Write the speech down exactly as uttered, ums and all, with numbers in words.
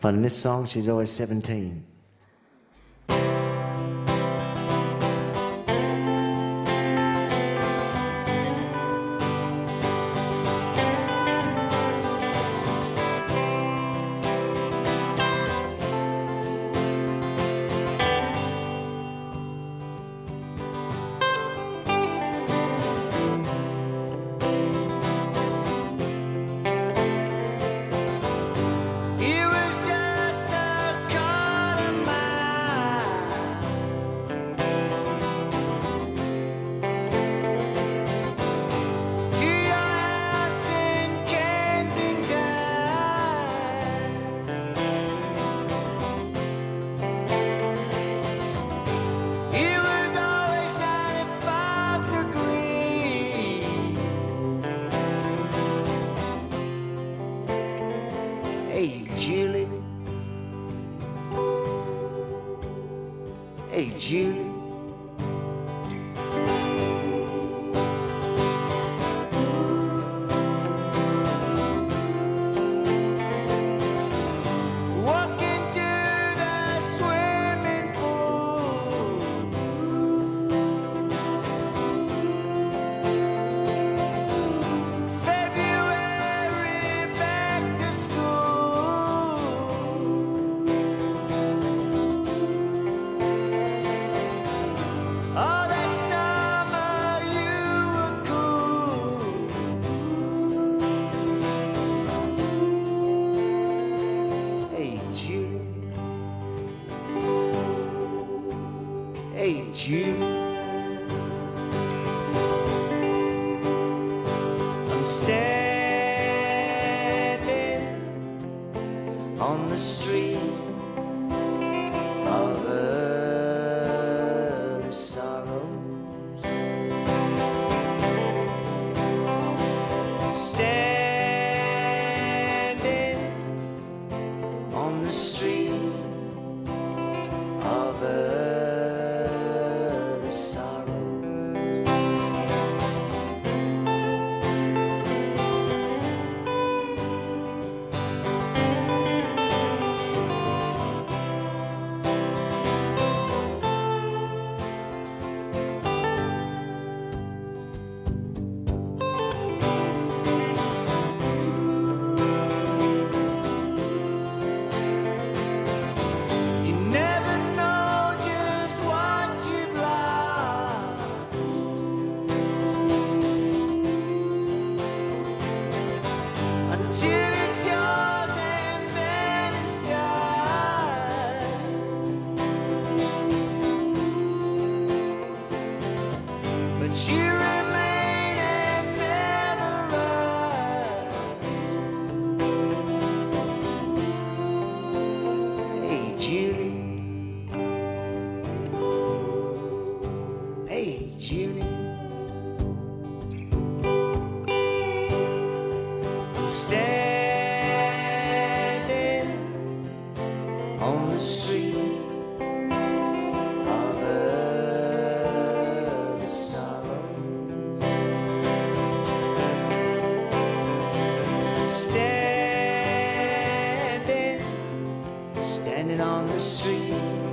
Finding this song, she's always seventeen. Hey, Julie. Hey, Julie. Walking to the swimming pool. February back to school. Oh, that summer you were cool. Hey, Julie. Hey, Julie. I'm standing on the street of early sorrows, standing on the street of early sorrows. You never know just what you've lost until it's yours and then it's dust. But you remain and never rust. Hey, Julie. Hey, Julie. Standing on the street of early sorrows, standing, standing on the street